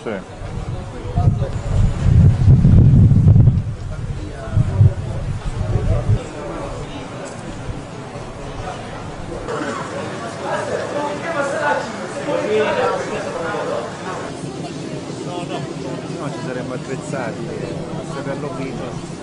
Sì. No, ci saremmo attrezzati a saperlo prima.